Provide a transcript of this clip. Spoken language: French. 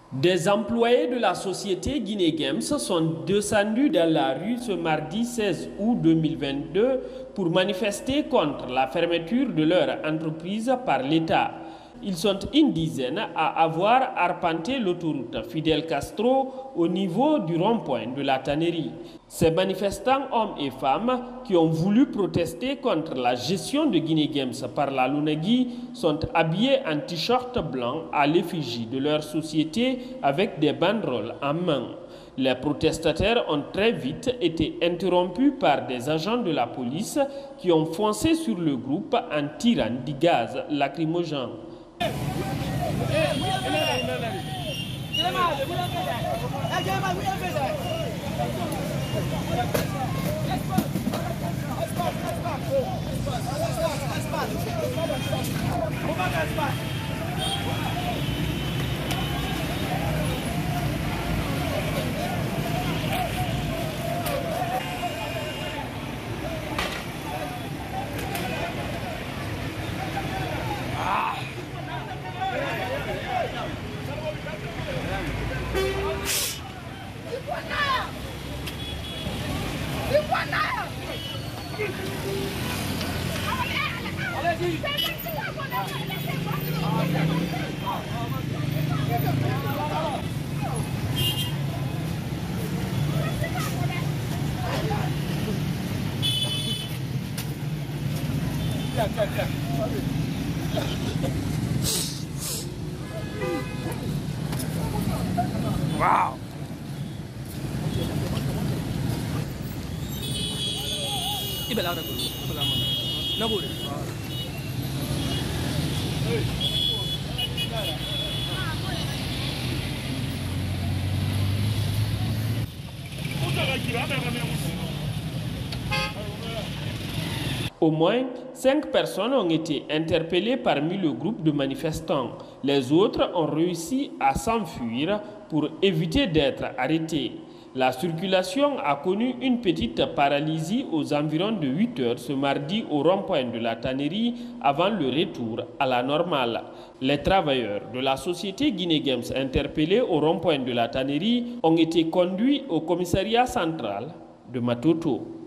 Des employés de la société Guinée Games sont descendus dans la rue ce mardi 16 août 2022 pour manifester contre la fermeture de leur entreprise par l'État. Ils sont une dizaine à avoir arpenté l'autoroute Fidel Castro au niveau du rond-point de la tannerie. Ces manifestants, hommes et femmes, qui ont voulu protester contre la gestion de Guinée Games par la Lunagui, sont habillés en t-shirt blanc à l'effigie de leur société avec des banderoles en main. Les protestataires ont très vite été interrompus par des agents de la police qui ont foncé sur le groupe en tirant du gaz lacrymogène. Wow. Au moins 5 personnes ont été interpellées parmi le groupe de manifestants. Les autres ont réussi à s'enfuir pour éviter d'être arrêtés. La circulation a connu une petite paralysie aux environs de 8 heures ce mardi au rond-point de la tannerie avant le retour à la normale. Les travailleurs de la société Guinée Games interpellés au rond-point de la tannerie ont été conduits au commissariat central de Matoto.